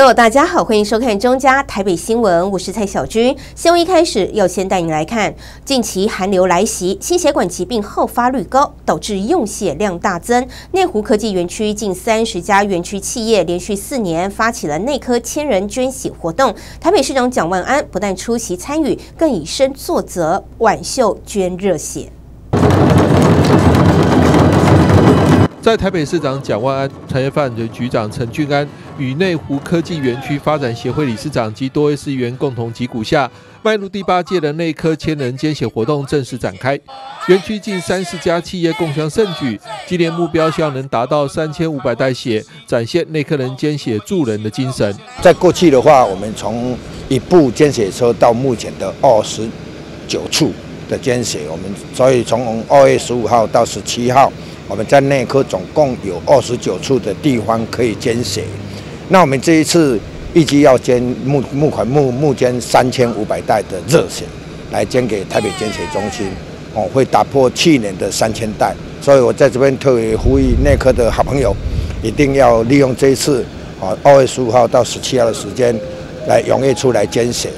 友大家好，欢迎收看中嘉台北新闻，我是蔡小军。新闻一开始要先带你来看，近期寒流来袭，心血管疾病好发率高，导致用血量大增。内湖科技园区近30家园区企业连续4年发起了内科千人捐血活动。台北市长蒋万安不但出席参与，更以身作则，挽袖捐热血。 在台北市长蒋万安、产业发展局局长陈俊安与内湖科技园区发展协会理事长及多位市议员共同击鼓下，迈入第8届的内科千人捐血活动正式展开。园区近30家企业共襄盛举，今年目标希望能达到3500袋血，展现内科人捐血助人的精神。 在过去的话，我们从1部捐血车到目前的29处的捐血，所以从2月15号到17号。我们在内科总共有29处的地方可以捐血，那我们这一次预计要募捐3500袋的热血，来捐给台北捐血中心，会打破去年的3000袋，所以我在这边特别呼吁内科的好朋友，一定要利用这一次2月15号到17号的时间，来踊跃出来捐血。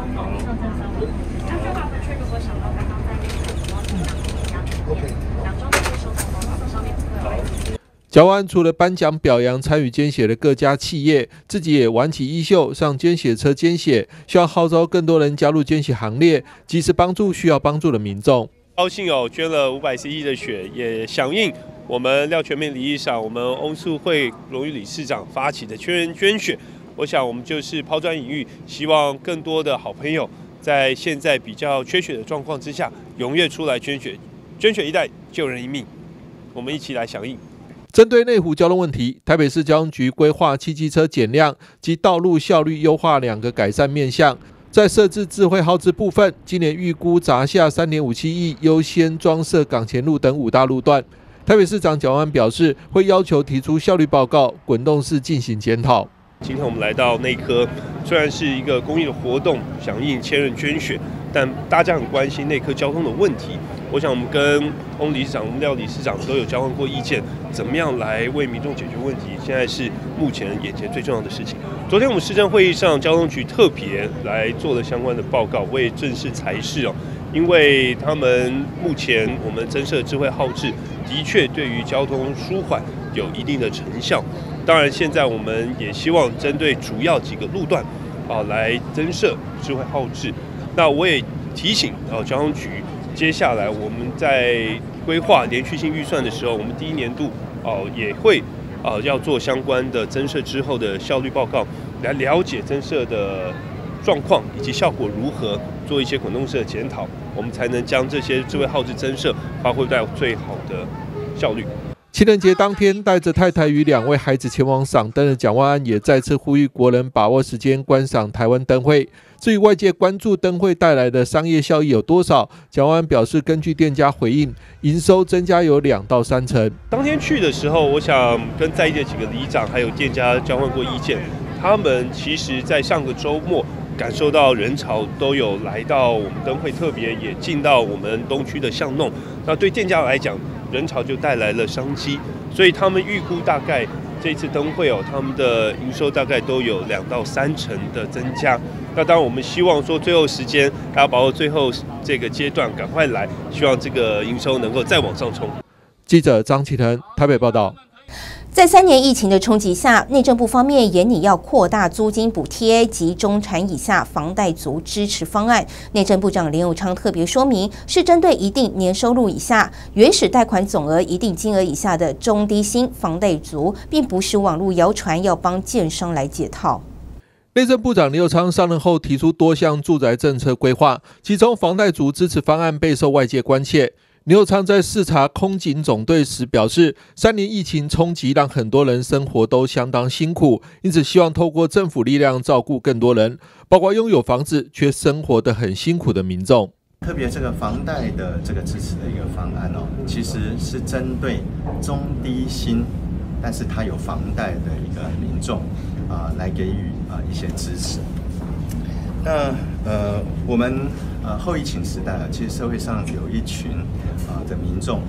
蒋万安除了颁奖表扬参与捐血的各家企业，自己也挽起衣袖上捐血车捐血，希望号召更多人加入捐血行列，及时帮助需要帮助的民众。 高兴捐了500cc 的血，也响应我们廖全面理事长、我们翁素慧荣誉理事长发起的千人捐血。我想我们就是抛砖引玉，希望更多的好朋友在现在比较缺血的状况之下，踊跃出来捐血，捐血一袋救人一命，我们一起来响应。 针对内湖交通问题，台北市交通局规划汽机车减量及道路效率优化2个改善面向。在设置智慧号志部分，今年预估砸下3.57亿，优先装设港前路等5大路段。台北市长蒋万安表示，会要求提出效率报告，滚动式进行检讨。 今天我们来到内科，虽然是一个公益的活动，响应千人捐血，但大家很关心内科交通的问题。我想我们跟翁理事长、我们廖理事长都有交换过意见，怎么样来为民众解决问题，现在是目前眼前最重要的事情。昨天我们市政会议上，交通局特别来做了相关的报告，我也正式裁示因为他们目前我们增设智慧号志，的确对于交通舒缓有一定的成效。当然，现在我们也希望针对主要几个路段来增设智慧号志。那我也提醒交通局，接下来我们在规划连续性预算的时候，我们第1年度也会要做相关的增设之后的效率报告，来了解增设的状况以及效果如何，做一些滚动式的检讨，我们才能将这些智慧号志增设发挥到最好的效率。 情人节当天，带着太太与2位孩子前往赏灯的蒋万安也再次呼吁国人把握时间观赏台湾灯会。至于外界关注灯会带来的商业效益有多少，蒋万安表示，根据店家回应，营收增加有2到3成。 当天去的时候，我想跟在地的几个里长还有店家交换过意见，他们其实在上个周末感受到人潮都有来到我们灯会，特别也进到我们东区的巷弄。那对店家来讲，人潮就带来了商机，所以他们预估大概这次灯会他们的营收大概都有2到3成的增加。那当然，我们希望说最后时间还要把握最后这个阶段，赶快来，希望这个营收能够再往上冲。 记者张启腾台北报道。 在3年疫情的冲击下，内政部方面研拟要扩大租金补贴及中产以下房贷族支持方案。内政部长林右昌特别说明，是针对一定年收入以下、原始贷款总额一定金额以下的中低薪房贷族，并不是网络谣传要帮建商来解套。 内政部长林右昌上任后提出多项住宅政策规划，其中房贷族支持方案备受外界关切。林右昌在视察空警总队时表示，3年疫情冲击让很多人生活都相当辛苦，因此希望透过政府力量照顾更多人，包括拥有房子却生活得很辛苦的民众。 特别这个房贷的这个支持的一个方案其实是针对中低薪，但是他有房贷的一个民众来给予一些支持。那我们后疫情时代其实社会上有一群的民众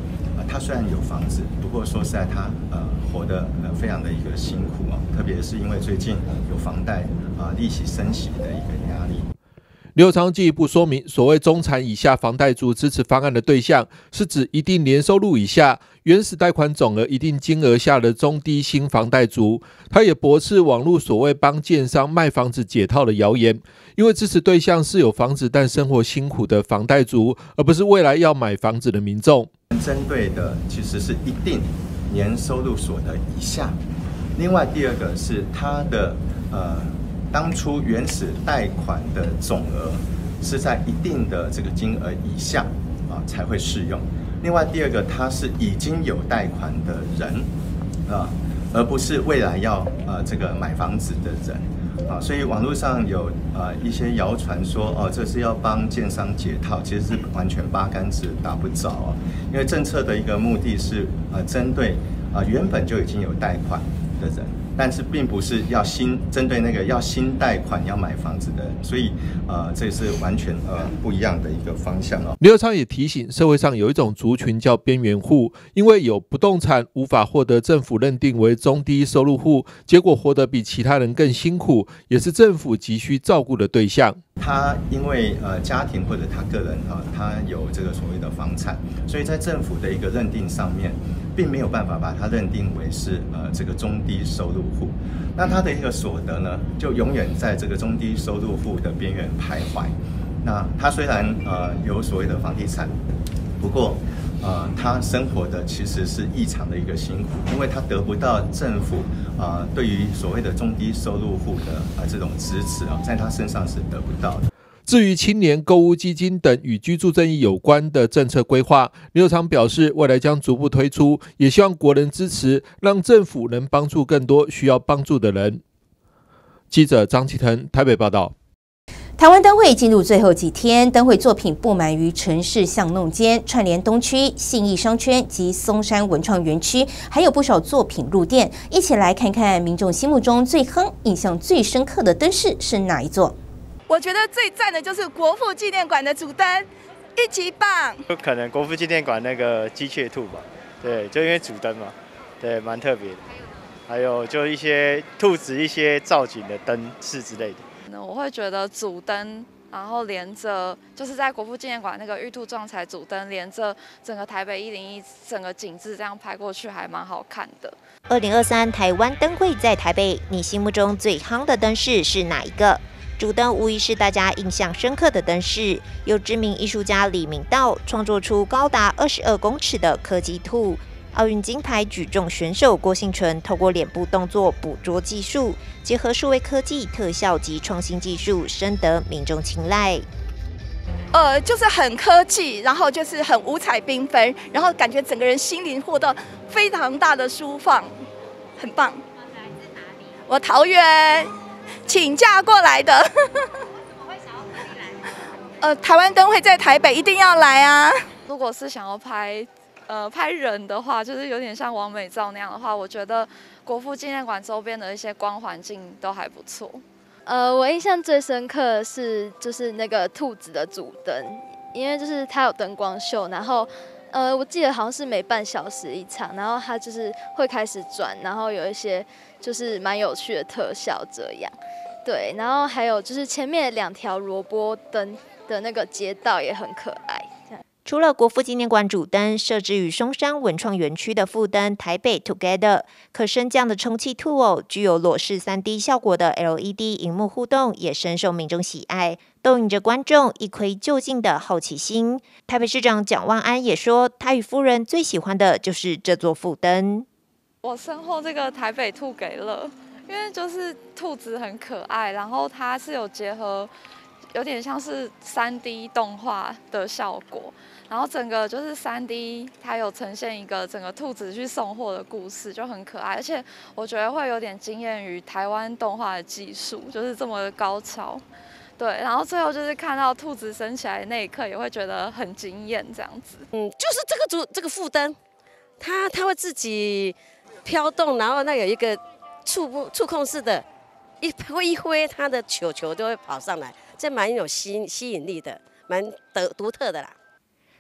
他虽然有房子，不过说实在他活得非常的一个辛苦哦，特别是因为最近有房贷利息升息的一个压力。 刘友昌进一步说明，所谓中产以下房贷族支持方案的对象，是指一定年收入以下、原始贷款总额一定金额下的中低薪房贷族。他也驳斥网络所谓帮建商卖房子解套的谣言，因为支持对象是有房子但生活辛苦的房贷族，而不是未来要买房子的民众。 针对的其实是一定年收入所得以下，另外第二个是他的当初原始贷款的总额是在一定的这个金额以下才会适用。另外第二个，他是已经有贷款的人而不是未来要这个买房子的人所以网络上有一些谣传说这是要帮建商解套，其实是完全八竿子打不着因为政策的一个目的是针对原本就已经有贷款的人。但是并不是要针对那个要新贷款要买房子的人，所以这是完全不一样的一个方向刘友昌也提醒，社会上有一种族群叫边缘户，因为有不动产无法获得政府认定为中低收入户，结果活得比其他人更辛苦，也是政府急需照顾的对象。 他因为家庭或者他个人他有这个所谓的房产，所以在政府的一个认定上面，并没有办法把它认定为是这个中低收入户。那他的一个所得呢，就永远在这个中低收入户的边缘徘徊。那他虽然有所谓的房地产，不过他生活的其实是异常的一个辛苦，因为他得不到政府对于所谓的中低收入户的这种支持在他身上是得不到的。 至于青年购屋基金等与居住正义有关的政策规划，刘友昌表示，未来将逐步推出，也希望国人支持，让政府能帮助更多需要帮助的人。记者张启腾台北报道。 台湾灯会进入最后几天，灯会作品布满于城市巷弄间，串联东区、信义商圈及松山文创园区，还有不少作品入店。一起来看看民众心目中最夯、印象最深刻的灯饰是哪一座？ 我觉得最赞的就是国父纪念馆的主灯，一级棒。 就可能国父纪念馆那个鸡雀兔吧，对，就因为主灯嘛，对，蛮特别的。还有就一些兔子一些造景的灯饰之类的。 我会觉得主灯，然后连着就是在国父纪念馆那个玉兔撞彩主灯，连着整个台北101整个景致这样拍过去，还蛮好看的。 2023台湾灯会在台北，你心目中最夯的灯饰是哪一个？主灯无疑是大家印象深刻的灯饰，由知名艺术家李明道创作出高达22公尺的科技兔。奥运金牌举重选手郭婞淳透过脸部动作捕捉技术，结合数位科技特效及创新技术，深得民众青睐。 就是很科技，然后就是很五彩缤纷，然后感觉整个人心灵获得非常大的舒放，很棒。来自哪里？我桃园请假过来的。怎么会想要特地来？台湾灯会在台北，一定要来啊！ 如果是想要拍人的话，就是有点像完美照那样的话，我觉得国父纪念馆周边的一些光环境都还不错。 我印象最深刻的是就是那个兔子的主灯，因为就是它有灯光秀，然后我记得好像是每半小时一场，然后它就是会开始转，然后有一些就是蛮有趣的特效这样。对，然后还有就是前面2条萝卜灯的那个街道也很可爱。 除了国父纪念馆主灯，设置于松山文创园区的副灯台北 Together 可升降的充气兔偶，具有裸视 3D 效果的 LED 萤幕互动，也深受民众喜爱，逗引着观众一窥究竟的好奇心。台北市长蒋万安也说，他与夫人最喜欢的就是这座副灯。 我身后这个台北兔给了，因为就是兔子很可爱，然后它是有结合有点像是3D 动画的效果，然后整个就是3D， 它有呈现一个整个兔子去送货的故事，就很可爱，而且我觉得会有点惊艳于台湾动画的技术，就是这么的高超。对，然后最后就是看到兔子升起来的那一刻，也会觉得很惊艳，这样子。 就是这个副灯，它会自己飘动，然后那有一个触控式的，一挥它的球就会跑上来，这蛮有吸引力的，蛮独特的啦。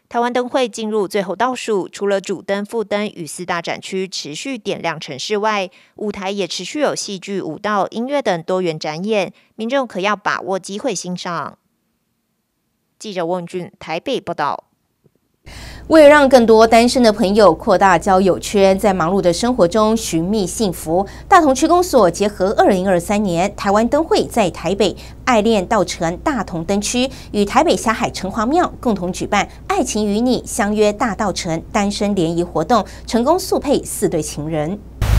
台湾灯会进入最后倒数，除了主灯、副灯与4大展区持续点亮城市外，舞台也持续有戏剧、舞蹈、音乐等多元展演，民众可要把握机会欣赏。记者翁俊台北报道。 为了让更多单身的朋友扩大交友圈，在忙碌的生活中寻觅幸福，大同区公所结合2023年台湾灯会在台北爱恋稻城大同灯区与台北霞海城隍庙共同举办“爱情与你相约大稻城”单身联谊活动，成功速配4对情人。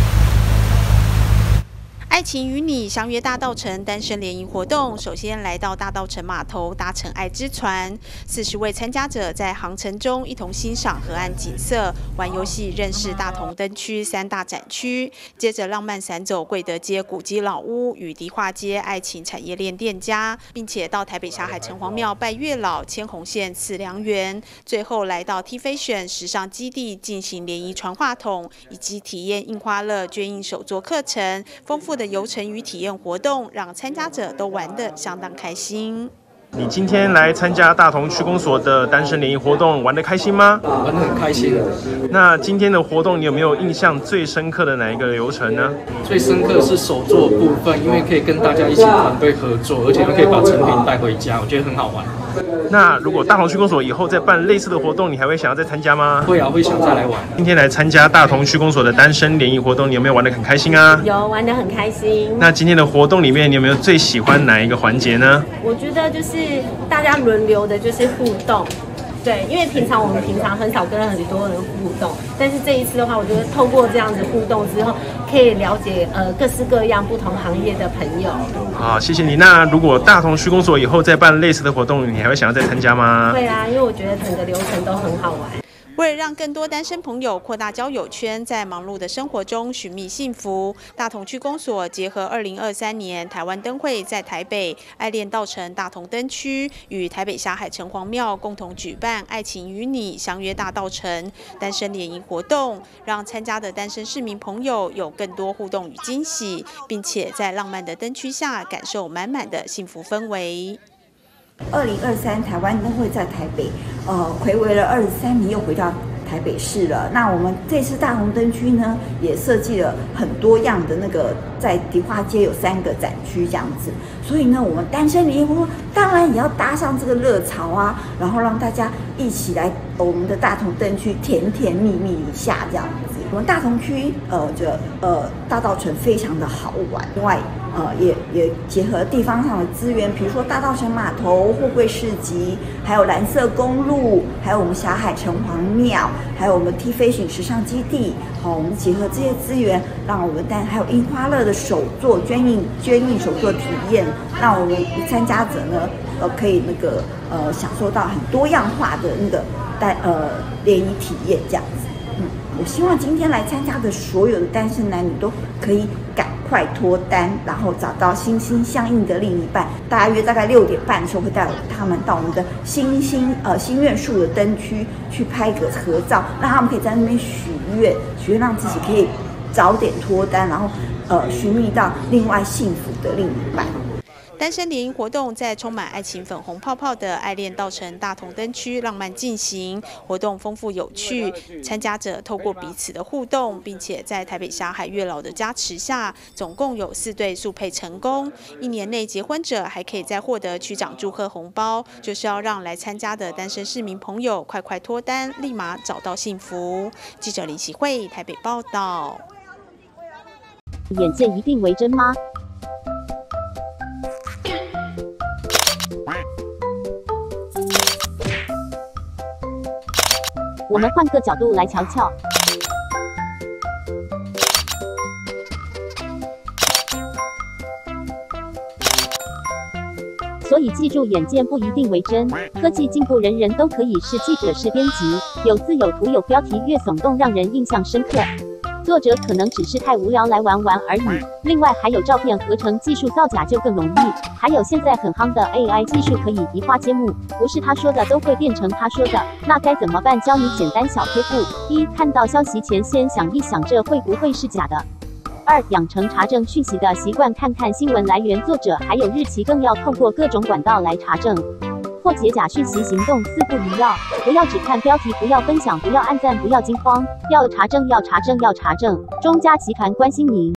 爱情与你相约大稻城单身联谊活动，首先来到大稻城码头搭乘爱之船，40位参加者在航程中一同欣赏河岸景色，玩游戏认识大同灯区3大展区，接着浪漫散走贵德街古迹老屋与迪化街爱情产业链店家，并且到台北霞海城隍庙拜月老、牵红线赐良缘，最后来到 T Fashion 时尚基地进行联谊传话筒以及体验印花乐捐印手作课程，丰富的游程与体验活动，让参加者都玩得相当开心。 你今天来参加大同区公所的单身联谊活动，玩得开心吗？ 玩得很开心。 那今天的活动，你有没有印象最深刻的哪一个流程呢？ 最深刻是手作部分，因为可以跟大家一起团队合作，而且又可以把成品带回家，我觉得很好玩。 那如果大同区公所以后再办类似的活动，你还会想要再参加吗？ 会啊，会想再来玩。 今天来参加大同区公所的单身联谊活动，你有没有玩得很开心啊？ 有，玩得很开心。 那今天的活动里面，你有没有最喜欢哪一个环节呢？ 我觉得就是大家轮流的，就是互动。对，因为我们平常很少跟很多人互动，但是这一次的话，我觉得透过这样子互动之后，可以了解各式各样不同行业的朋友。 好，谢谢你。那如果大同区公所以后再办类似的活动，你还会想要再参加吗？ 会啊，因为我觉得整个流程都很好玩。 为了让更多单身朋友扩大交友圈，在忙碌的生活中寻觅幸福，大同区公所结合2023年台湾灯会在台北爱恋稻城大同灯区与台北霞海城隍庙共同举办“爱情与你相约大稻城”单身联谊活动，让参加的单身市民朋友有更多互动与惊喜，并且在浪漫的灯区下感受满满的幸福氛围。 2023台湾灯会在台北，睽违了23年又回到台北市了。那我们这次大同灯区呢，也设计了很多样的在迪化街有3个展区这样子。所以呢，我们单身联谊活动当然也要搭上这个热潮啊，然后让大家一起来我们的大同灯区甜甜蜜蜜一下这样子。我们大同区大稻埕非常的好玩，另外也结合地方上的资源，比如说大稻埕码头、货柜市集，还有蓝色公路，还有我们霞海城隍庙，还有我们 T Fashion 时尚基地。好，我们结合这些资源，让我们还有樱花乐的手作捐印手作体验，让我们参加者呢可以享受到很多样化的联谊体验这样子。我希望今天来参加的所有的单身男女都可以赶快脱单，然后找到心心相印的另一半。大概6点半的时候会带他们到我们的心愿树的灯区去拍个合照，让他们可以在那边许愿让自己可以早点脱单，然后寻觅到另外幸福的另一半。 单身联谊活动在充满爱情粉红泡泡的爱恋稻城大同灯区浪漫进行，活动丰富有趣，参加者透过彼此的互动，并且在台北霞海月老的加持下，总共有4对速配成功。1年内结婚者还可以再获得区长祝贺红包，就是要让来参加的单身市民朋友快快脱单，立马找到幸福。记者林喜慧台北报道。 眼见一定为真吗？我们换个角度来瞧瞧。所以记住，眼见不一定为真。科技进步，人人都可以是记者、是编辑，有字有图有标题，越耸动让人印象深刻。作者可能只是太无聊来玩玩而已。另外还有照片合成技术造假就更容易，还有现在很夯的 AI 技术可以移花接木，不是他说的都会变成他说的，那该怎么办？教你简单小贴布：一、看到消息前先想一想这会不会是假的。2、养成查证讯息的习惯，看看新闻来源、作者还有日期，更要透过各种管道来查证。 破解假讯息行动4不一要：不要只看标题，不要分享，不要按赞，不要惊慌，要查证，要查证，要查证。中嘉集团关心您。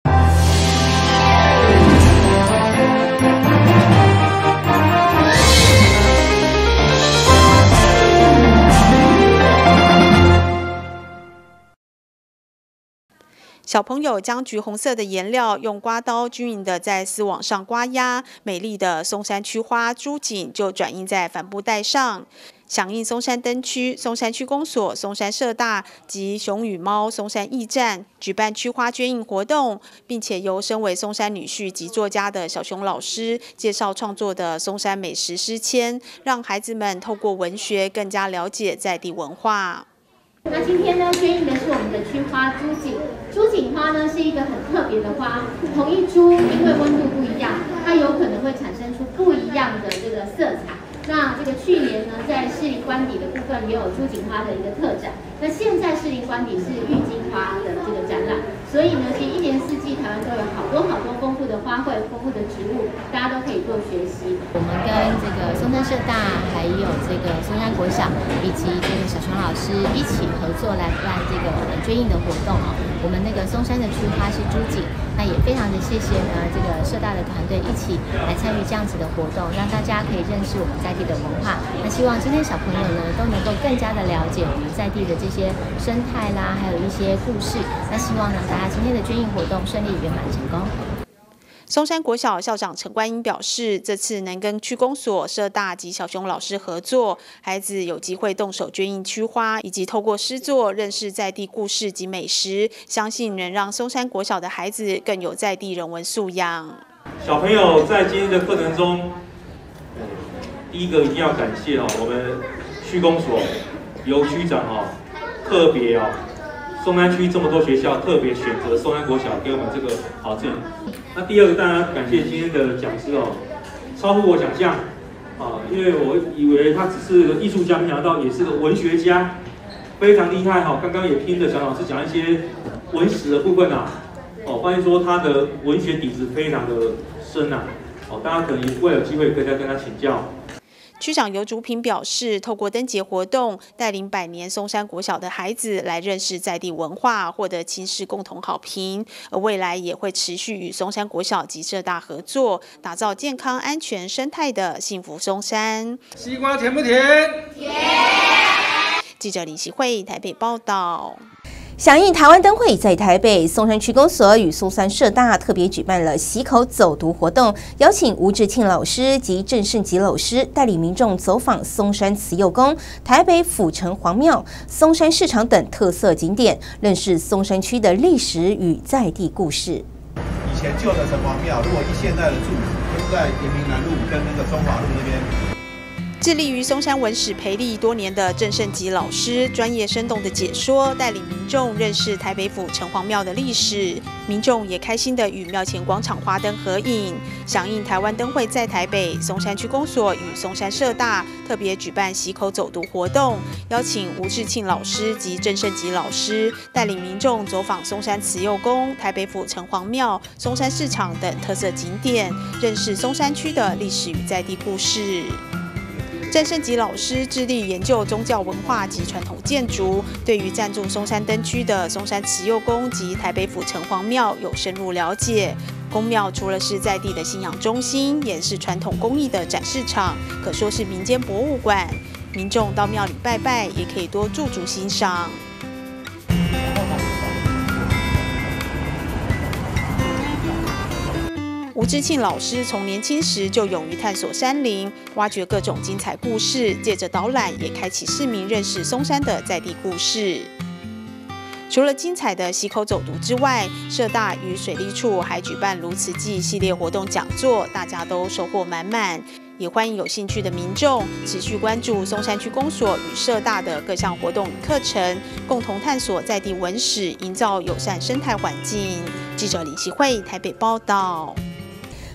小朋友将橘红色的颜料用刮刀均匀的在丝网上刮压，美丽的松山区花朱槿就转印在帆布袋上。响应松山灯区、松山区公所、松山社大及熊与猫松山驿站举办区花捐印活动，并且由身为松山女婿及作家的小熊老师介绍创作的松山美食诗签，让孩子们透过文学更加了解在地文化。 那今天呢，捐印的是我们的区花朱槿。朱槿花呢是一个很特别的花，同一株因为温度不一样，它有可能会产生出不一样的这个色彩。那这个去年呢，在士林官邸的部分也有朱槿花的一个特展。那现在士林官邸是郁金花的这个展览，所以呢，其实一年四季台湾都有好多丰富的花卉、丰富的植物，大家都可以做学习。 我们跟这个松山社大，还有这个松山国小，以及这个小熊老师一起合作来办这个捐印的活动哦。我们那个松山的区花是朱槿，那也非常的谢谢呢这个社大的团队一起来参与这样子的活动，让大家可以认识我们在地的文化。那希望今天小朋友呢都能够更加的了解我们在地的这些生态啦，还有一些故事。那希望呢大家今天的捐印活动顺利圆满成功。 松山国小校长陈冠英表示，这次能跟区公所、社大及小熊老师合作，孩子有机会动手捐印区花，以及透过诗作认识在地故事及美食，相信能让松山国小的孩子更有在地人文素养。 小朋友在今天的课程中，第一个一定要感谢我们区公所由区长特别松山区这么多学校特别选择松山国小给我们这个好证。那第二个当然感谢今天的讲师超乎我想象因为我以为他只是个艺术家，没想到也是个文学家，非常厉害刚刚也听着小老师讲一些文史的部分发现说他的文学底子非常的深大家可能会有机会跟他请教。 区长尤竹平表示，透过灯节活动，带领百年松山国小的孩子来认识在地文化，获得亲师共同好评。而未来也会持续与松山国小及社大合作，打造健康、安全、生态的幸福松山。 西瓜甜不甜？甜。 记者李习慧台北报道。 响应台湾灯会，在台北松山区公所与松山社大特别举办了溪口走读活动，邀请吴志庆老师及郑胜吉老师带领民众走访松山慈幼宫、台北府城隍庙、松山市场等特色景点，认识松山区的历史与在地故事。 以前旧的城隍庙，如果以现在的住址，就在延平南路跟那个中华路那边。 致力于松山文史培力多年的郑胜吉老师，专业生动的解说，带领民众认识台北府城隍庙的历史。民众也开心的与庙前广场花灯合影。响应台湾灯会在台北，松山区公所与松山社大特别举办溪口走读活动，邀请吴志庆老师及郑胜吉老师带领民众走访松山慈幼宫、台北府城隍庙、松山市场等特色景点，认识松山区的历史与在地故事。郑胜吉老师致力研究宗教文化及传统建筑，对于暂住松山灯区的松山慈幼宫及台北府城隍庙有深入了解。宫庙除了是在地的信仰中心，也是传统工艺的展示场，可说是民间博物馆。民众到庙里拜拜，也可以多驻足欣赏。吴志庆老师从年轻时就勇于探索山林，挖掘各种精彩故事，借着导览也开启市民认识松山的在地故事。除了精彩的溪口走读之外，社大与水利处还举办如此季系列活动讲座，大家都收获满满。也欢迎有兴趣的民众持续关注松山区公所与社大的各项活动与课程，共同探索在地文史，营造友善生态环境。记者李奇慧台北报道。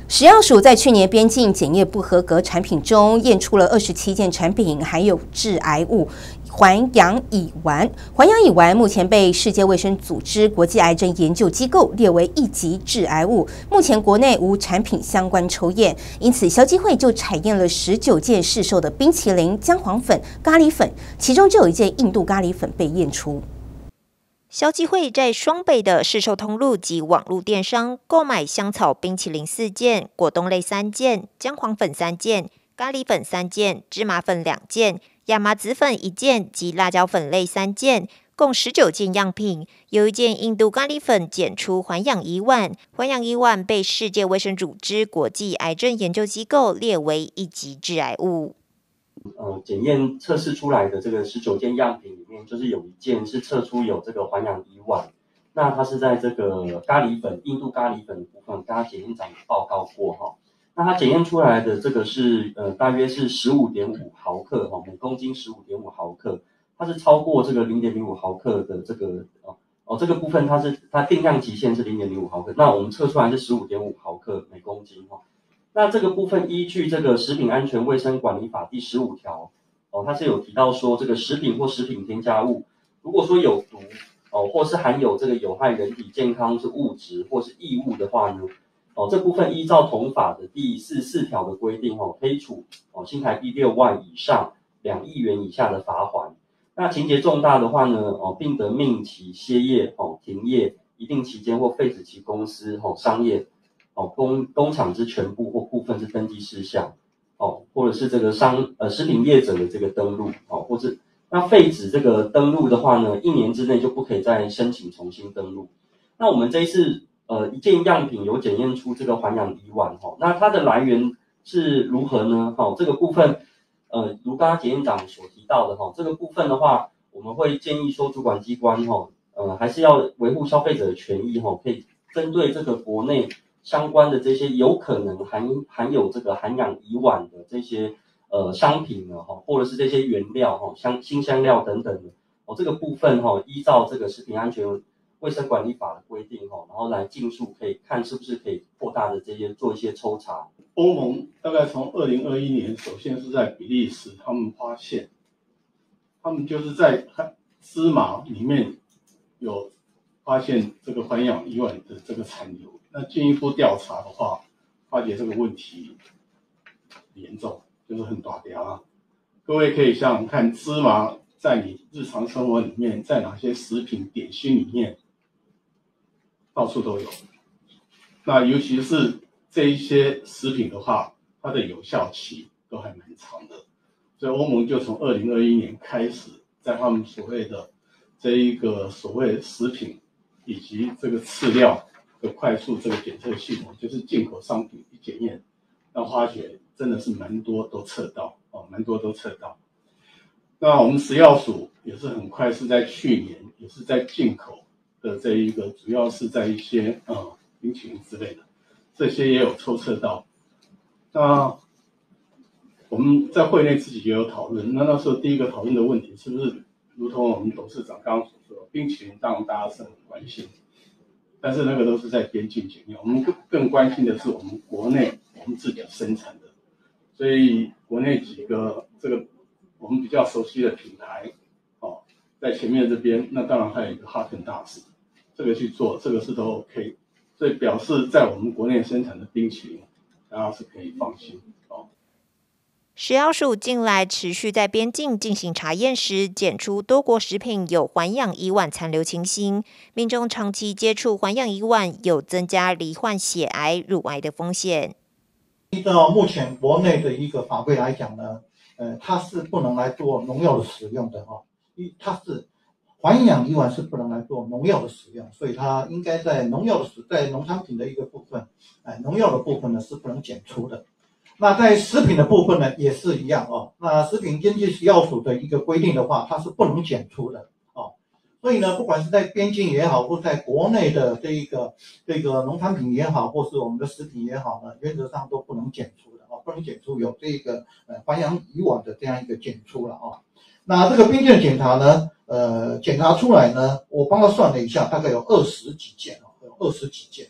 食药署在去年边境检验不合格产品中验出了27件产品含有致癌物环氧乙烷。环氧乙烷目前被世界卫生组织国际癌症研究机构列为1级致癌物，目前国内无产品相关抽验，因此消基会就采验了19件市售的冰淇淋、姜黄粉、咖喱粉，其中就有1件印度咖喱粉被验出。 消基会在双北的市售通路及网络电商购买香草冰淇淋4件、果冻类3件、姜黄粉3件、咖喱粉3件、芝麻粉2件、亚麻籽粉1件及辣椒粉类3件，共19件样品。有1件印度咖喱粉检出环氧乙烷，环氧乙烷被世界卫生组织国际癌症研究机构列为1级致癌物。 检验测试出来的这个19件样品里面，就是有1件是测出有这个环氧乙烷，那它是在这个咖喱粉、印度咖喱粉的部分，跟它检验长报告过哈。那它检验出来的这个是大约是15.5毫克哈，每公斤15.5毫克，它是超过这个0.05毫克的这个这个部分它定量极限是0.05毫克，那我们测出来是15.5毫克每公斤哈。那这个部分依据这个食品安全卫生管理法第15条，它是有提到说，这个食品或食品添加物，如果说有毒或是含有这个有害人体健康是物质或是异物的话呢，这部分依照同法的第44条的规定，可以处新台币6万以上2亿元以下的罚锾。那情节重大的话呢，并得命其歇业、停业一定期间或废止其公司、商业。工厂之全部或部分之登记事项，或者是这个食品业者的这个登录，或是那废止这个登录的话呢，1年之内就不可以再申请重新登录。那我们这一次1件样品有检验出这个环氧乙烷，那它的来源是如何呢？这个部分如刚刚检验长所提到的这个部分的话，我们会建议说主管机关还是要维护消费者的权益，可以针对这个国内相关的这些有可能含有这个含氧乙烷的这些商品呢，或者是这些原料新香料等等的这个部分依照这个食品安全卫生管理法的规定然后来尽速可以看是不是可以扩大的这些做一些抽查。 欧盟大概从2021年，首先是在比利时，他们发现，他们就是在芝麻里面有发现这个环氧乙烷的这个残留。那进一步调查的话，发觉这个问题很严重，就是很大条啊。各位可以想想看，芝麻在你日常生活里面，在哪些食品点心里面，到处都有。那尤其是这一些食品的话，它的有效期都还蛮长的。所以欧盟就从2021年开始，在他们所谓的这一个所谓食品以及这个饲料的快速这个检测系统，就是进口商品一检验，那发觉真的是蛮多都测到。那我们食药署也是很快是在去年也是在进口的这一个，主要是在一些冰淇淋之类的，这些也有抽测到。那我们在会内自己也有讨论，那时候第一个讨论的问题是不是如同我们董事长刚刚所说的，冰淇淋当然大家是很关心。但是那个都是在边境检验，我们更关心的是我们国内我们自己生产的，所以国内几个这个我们比较熟悉的品牌，在前面这边，那当然还有一个哈根达斯，这个去做，这个是都 OK， 所以表示在我们国内生产的冰淇淋，大家是可以放心。 食药署近来持续在边境进行查验时，检出多国食品有环氧乙烷残留情形，民众长期接触环氧乙烷有增加罹患血癌、乳癌的风险。 依照目前国内的一个法规来讲呢，它是不能来做农药的使用的它是环氧乙烷是不能来做农药的使用，所以它应该在农产品的一个部分，农药的部分呢是不能检出的。那在食品的部分呢，也是一样那食品监督药署的一个规定的话，它是不能检出的所以呢，不管是在边境也好，或在国内的这个农产品也好，或是我们的食品也好呢，原则上都不能检出的不能检出有这个环氧乙烷的这样一个检出了那这个边境检查呢，检查出来呢，我帮他算了一下，大概有20几件有20几件。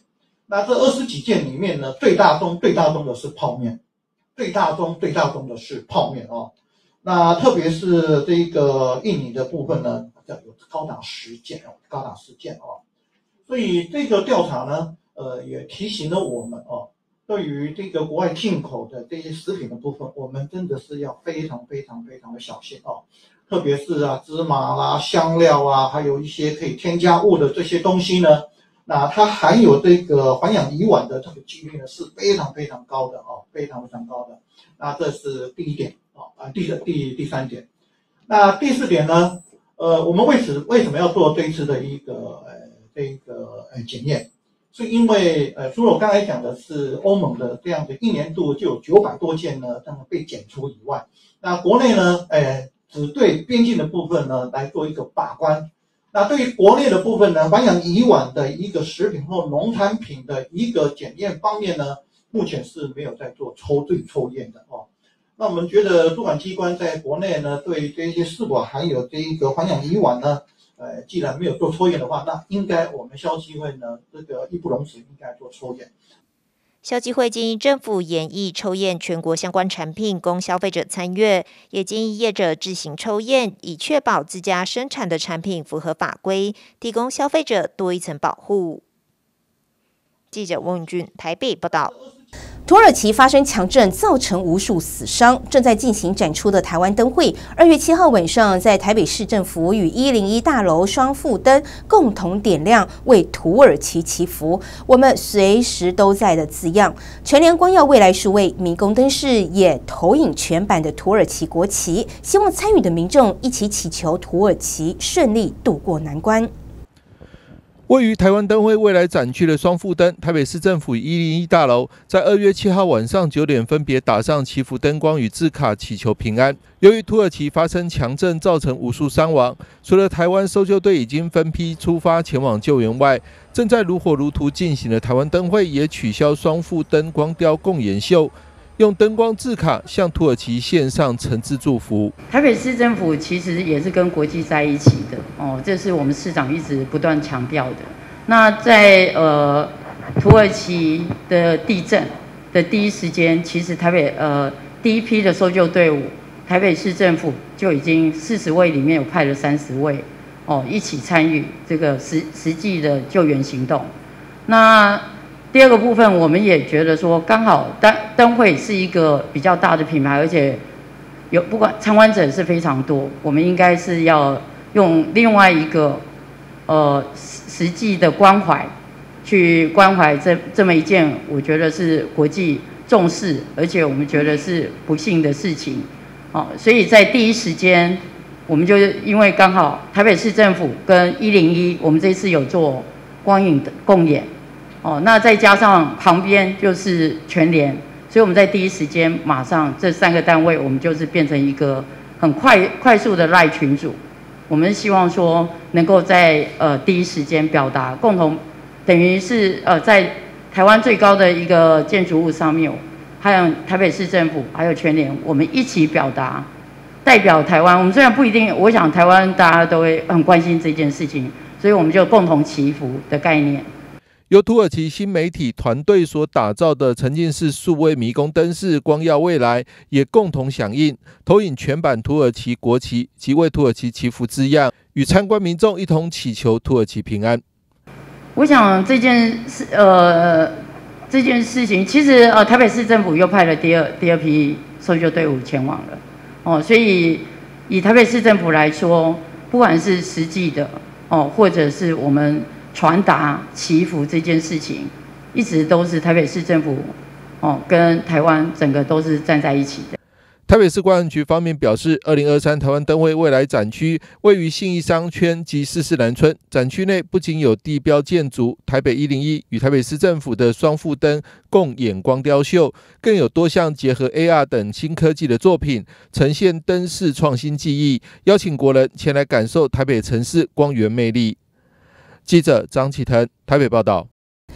那这20几件里面呢，最大宗的是泡面，最大宗的是泡面哦。那特别是这个印尼的部分呢，有高达10件哦。所以这个调查呢，也提醒了我们哦，对于这个国外进口的这些食品的部分，我们真的是要非常的小心哦。特别是芝麻啦、香料啊，还有一些可以添加物的这些东西呢，那它含有这个环氧乙烷的这个几率呢是非常高的哦，非常高的。那这是第一点第3点。那第4点呢，我们为什么要做这一次的一个检验？是因为除了我刚才讲的是欧盟的这样的一年度就有900多件呢，这样被检出以外，那国内呢，只对边境的部分呢来做一个把关。那对于国内的部分呢，环氧乙烷的一个食品或农产品的一个检验方面呢，目前是没有在做抽验的哦。那我们觉得主管机关在国内呢，对这些是否含有这一个环氧乙烷呢，既然没有做抽验的话，那应该我们消基会呢，这个义不容辞应该做抽验。 消基会建议政府研议抽验全国相关产品供消费者参阅，也建议业者自行抽验，以确保自家生产的产品符合法规，提供消费者多一层保护。记者翁允俊台北报道。 土耳其发生强震，造成无数死伤。正在进行展出的台湾灯会，2月7号晚上在台北市政府与101大楼双副灯共同点亮，为土耳其祈福。我们随时都在的字样。全联光耀未来数位迷宫灯饰也投影全版的土耳其国旗，希望参与的民众一起祈求土耳其顺利渡过难关。 位于台湾灯会未来展区的双副灯，台北市政府101大楼在2月7号晚上9点分别打上祈福灯光与字卡，祈求平安。由于土耳其发生强震，造成无数伤亡，除了台湾搜救队已经分批出发前往救援外，正在如火如荼进行的台湾灯会也取消双副灯光雕共演秀，用灯光字卡向土耳其献上诚挚祝福。 台北市政府其实也是跟国际在一起的哦，这是我们市长一直不断强调的。那在土耳其的地震的第一时间，其实台北第一批的搜救队伍，台北市政府就已经40位里面有派了30位哦，一起参与这个实际的救援行动。那第二个部分，我们也觉得说，刚好灯会是一个比较大的品牌，而且不管参观者是非常多，我们应该是要用另外一个实际的关怀，去关怀这么一件，我觉得是国际重视，而且我们觉得是不幸的事情，所以在第一时间，我们就因为刚好台北市政府跟101，我们这次有做光影的共演。那再加上旁边就是全联，所以我们在第一时间马上这3个单位，我们就是变成一个很快速的LINE群组。我们希望说能够在第一时间表达共同，等于是在台湾最高的一个建筑物上面，还有台北市政府还有全联，我们一起表达，代表台湾。我们虽然不一定，我想台湾大家都会很关心这件事情，所以我们就共同祈福的概念。 由土耳其新媒体团队所打造的沉浸式数位迷宫灯饰光耀未来也共同响应，投影全版土耳其国旗及为土耳其祈福字样，与参观民众一同祈求土耳其平安。 我想这件事情，其实台北市政府又派了第二批搜救队伍前往了，所以以台北市政府来说，不管是实际的或者是我们传达祈福这件事情，一直都是台北市政府跟台湾整个都是站在一起的。 台北市观光局方面表示，2023台湾灯会未来展区位于信义商圈及44南村，展区内不仅有地标建筑台北101与台北市政府的双副灯共演光雕秀，更有多项结合 AR 等新科技的作品，呈现灯饰创新技艺，邀请国人前来感受台北城市光源魅力。记者张启腾台北报道。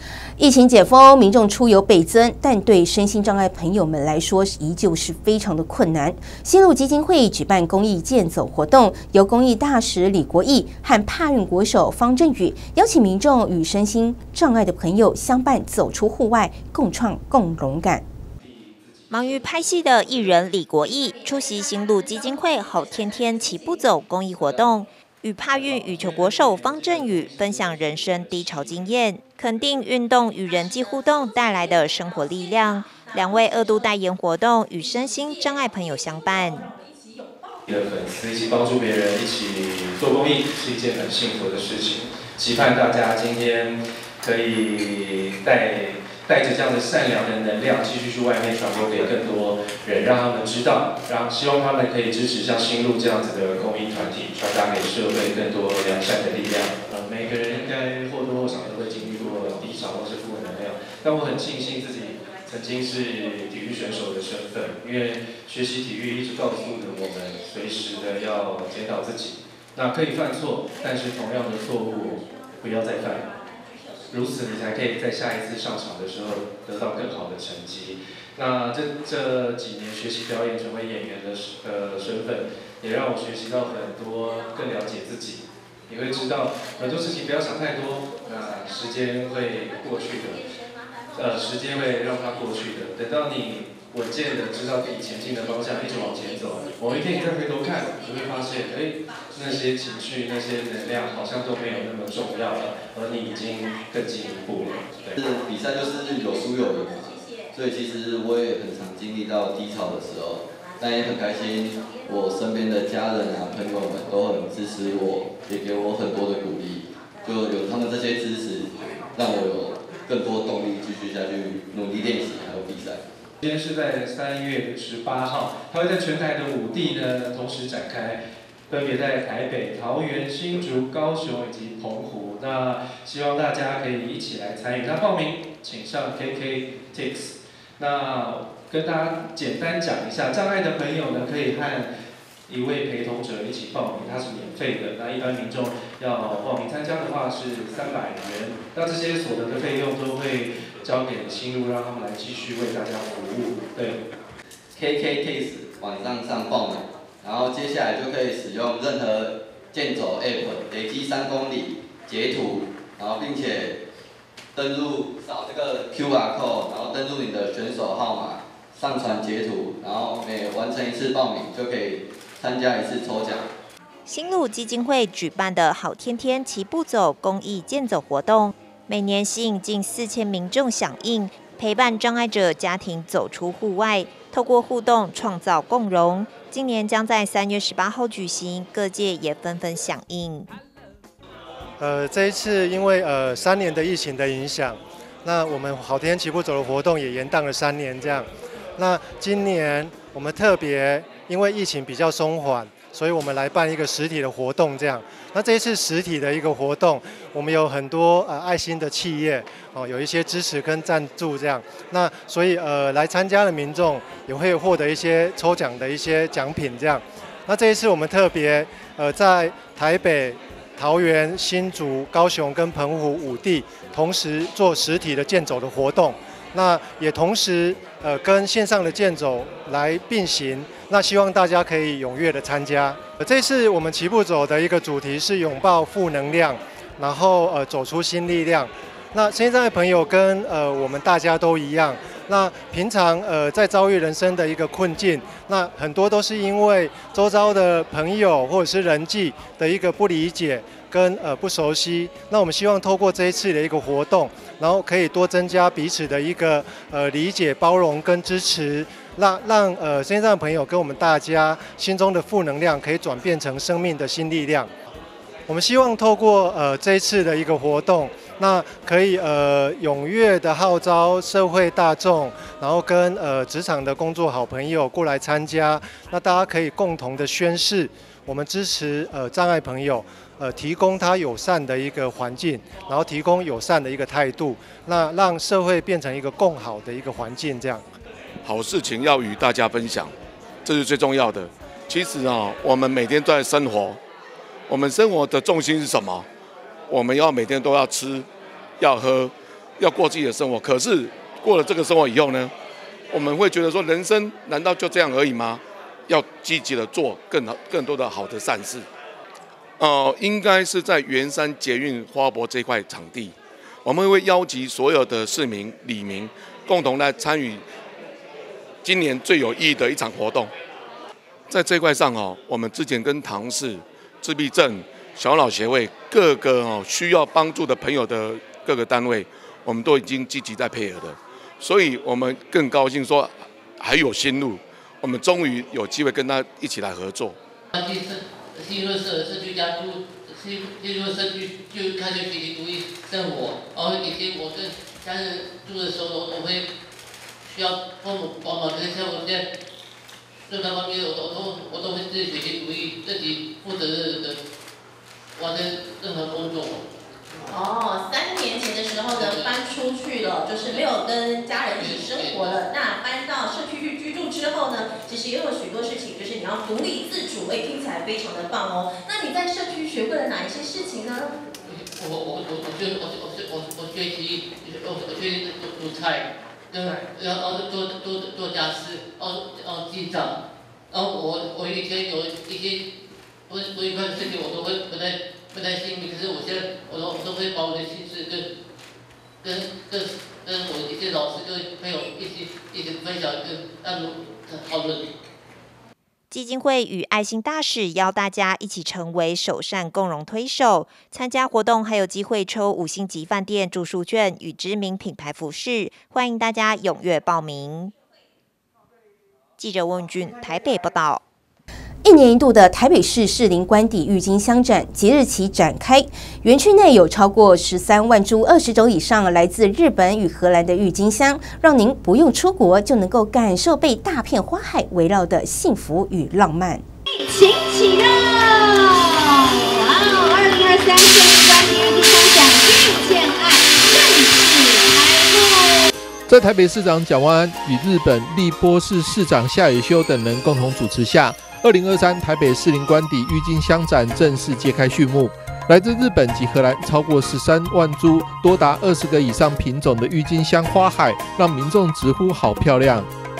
疫情解封，民众出游倍增，但对身心障碍朋友们来说，依旧是非常的困难。新路基金会举办公益健走活动，由公益大使李国毅和帕运国手方振宇邀请民众与身心障碍的朋友相伴走出户外，共创共荣感。 忙于拍戏的艺人李国毅出席新路基金会好天天齐步走公益活动，与帕运羽球国手方振宇分享人生低潮经验，肯定运动与人际互动带来的生活力量。两位2度代言活动，与身心障碍朋友相伴。 的粉丝一起帮助别人，一起做公益，是一件很幸福的事情。期盼大家今天可以带着这样的善良的能量，继续去外面传播给更多人，让他们知道，希望他们可以支持像新路这样子的公益团体，传达给社会更多良善的力量。每个人应该或多或少都会经历过低潮或是负能量，但我很庆幸自己曾经是体育选手的身份，因为学习体育一直告诉着我们，随时的要检讨自己。那可以犯错，但是同样的错误不要再犯。如此，你才可以在下一次上场的时候得到更好的成绩。那这几年学习表演，成为演员的身份，也让我学习到很多，更了解自己。你会知道很多事情不要想太多，时间会过去的，时间会让它过去的。等到你稳健的知道自己前进的方向，一直往前走，某一天你再回头看，你会发现，那些情绪、那些能量好像都没有那么重要了，而你已经更进一步了。对， 比赛就是有输有赢嘛，所以其实我也很常经历到低潮的时候，但也很开心，我身边的家人啊、朋友们都很支持我，也给我很多的鼓励，就有他们这些支持，让我有更多动力继续下去努力练习还有比赛。 今天是在3月18号，它会在全台的5地呢同时展开，分别在台北、桃园、新竹、高雄以及澎湖。那希望大家可以一起来参与。那报名请上 KKTix。那跟大家简单讲一下，障碍的朋友呢可以和一位陪同者一起报名，它是免费的。那一般民众要报名参加的话是300元。那这些所得的费用都会交给新路，让他们来继续为大家服务。对 ，KKTix 网站上报名，然后接下来就可以使用任何健走 App 累积3公里截图，然后并且登录扫这个 QR code， 然后登录你的选手号码，上传截图，然后每完成1次报名就可以参加1次抽奖。 新路基金会举办的好天天齐步走公益健走活动，每年吸引近4000民众响应，陪伴障碍者家庭走出户外，透过互动创造共荣。今年将在3月18号举行，各界也纷纷响应。 这一次因为3年的疫情的影响，那我们好天天齐步走的活动也延宕了3年这样。那今年我们特别因为疫情比较松缓，所以我们来办一个实体的活动这样。那这一次实体的一个活动，我们有很多爱心的企业有一些支持跟赞助这样。那所以来参加的民众也会获得一些抽奖的一些奖品这样。那这一次我们特别在台北、桃园、新竹、高雄跟澎湖5地同时做实体的健走的活动。那也同时跟线上的健走来并行，那希望大家可以踊跃的参加。这次我们齐步走的一个主题是拥抱负能量，然后走出新力量。那身心障碍朋友跟我们大家都一样，那平常在遭遇人生的一个困境，那很多都是因为周遭的朋友或者是人际的一个不理解跟不熟悉。那我们希望透过这一次的一个活动，然后可以多增加彼此的一个理解、包容跟支持，让身心障碍朋友跟我们大家心中的负能量可以转变成生命的新力量。我们希望透过这一次的一个活动，那可以踊跃的号召社会大众，然后跟职场的工作好朋友过来参加，那大家可以共同的宣示我们支持障碍朋友，提供他友善的一个环境，然后提供友善的一个态度，那让社会变成一个更好的一个环境，这样。 好事情要与大家分享，这是最重要的。其实我们每天都在生活。我们生活的重心是什么？我们要每天都要吃、要喝、 要过自己的生活。可是过了这个生活以后呢，我们会觉得说，人生难道就这样而已吗？要积极的做更多的好的善事。应该是在圆山捷运花博这块场地，我们会邀集所有的市民、里民共同来参与今年最有意义的一场活动。在这块上我们之前跟唐氏、自闭症、小脑协会各个需要帮助的朋友的各个单位，我们都已经积极在配合的，所以我们更高兴说还有新路，我们终于有机会跟他一起来合作。 新入社区家住，进入社区就开始学习独立生活。然后以前我跟家人住的时候，我会需要父母帮忙，但是像我现在这个方面，我都会自己学习独立，自己负责任的完成任何工作。 3年前的时候呢，搬出去了，就是没有跟家人一起生活了。那搬到社区去居住之后呢，其实也有许多事情，就是你要独立自主，听起来非常的棒哦。那你在社区学会了哪一些事情呢？ 我学习，我学习煮菜，然后做家事，记账。然后我以前有一些不愉快的事情，我都会不太幸运，可是我现在我都会把我的心事跟我一些老师跟朋友一起分享，跟他们讨论。 基金会与爱心大使邀大家一起成为首善共荣推手，参加活动还有机会抽5星级饭店住宿券与知名品牌服饰，欢迎大家踊跃报名。记者温俊台北报道。 1年1度的台北市士林官邸郁金香展即日起展开，园区内有超过13万株20种以上来自日本与荷兰的郁金香，让您不用出国就能够感受被大片花海围绕的幸福与浪漫。 请起立！哇，2023士林官邸郁金香展遇见爱正式开幕。 在台北市长蒋万安与日本立波市市长夏野修等人共同主持下，2023台北士林官邸郁金香展正式揭开序幕。来自日本及荷兰超过13万株，多达20个以上品种的郁金香花海，让民众直呼好漂亮。